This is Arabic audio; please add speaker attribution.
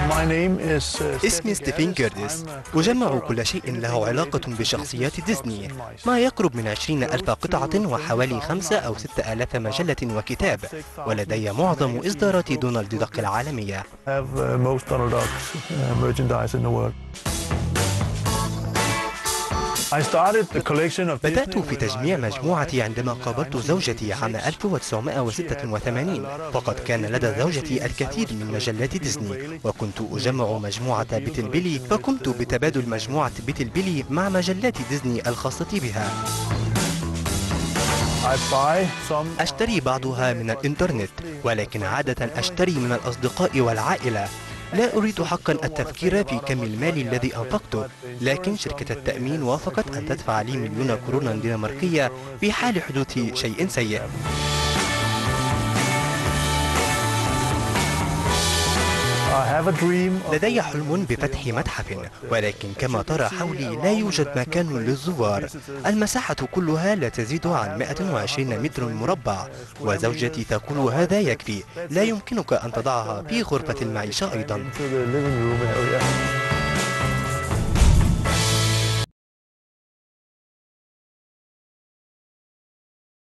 Speaker 1: اسمي ستيفن كيرديس. أجمع كل شيء له علاقة بشخصيات ديزني، ما يقرب من 20,000 قطعة وحوالي 5 أو 6,000 مجلة وكتاب، ولدي معظم إصدارات دونالد داك العالمية. بدأت في تجميع مجموعتي عندما قابلت زوجتي عام 1986، فقد كان لدى زوجتي الكثير من مجلات ديزني، وكنت أجمع مجموعة بيتل بيلي، فقمت بتبادل مجموعة بيتل بيلي مع مجلات ديزني الخاصة بها. أشتري بعضها من الإنترنت، ولكن عادة أشتري من الأصدقاء والعائلة. لا أريد حقا التفكير في كم المال الذي أنفقته، لكن شركة التأمين وافقت أن تدفع لي 1,000,000 كورونا دنماركية في حال حدوث شيء سيء. لدي حلم بفتح متحف، ولكن كما ترى حولي لا يوجد مكان للزوار. المساحة كلها لا تزيد عن 120 متر مربع، وزوجتي تقول هذا يكفي، لا يمكنك أن تضعها في غرفة المعيشة أيضا.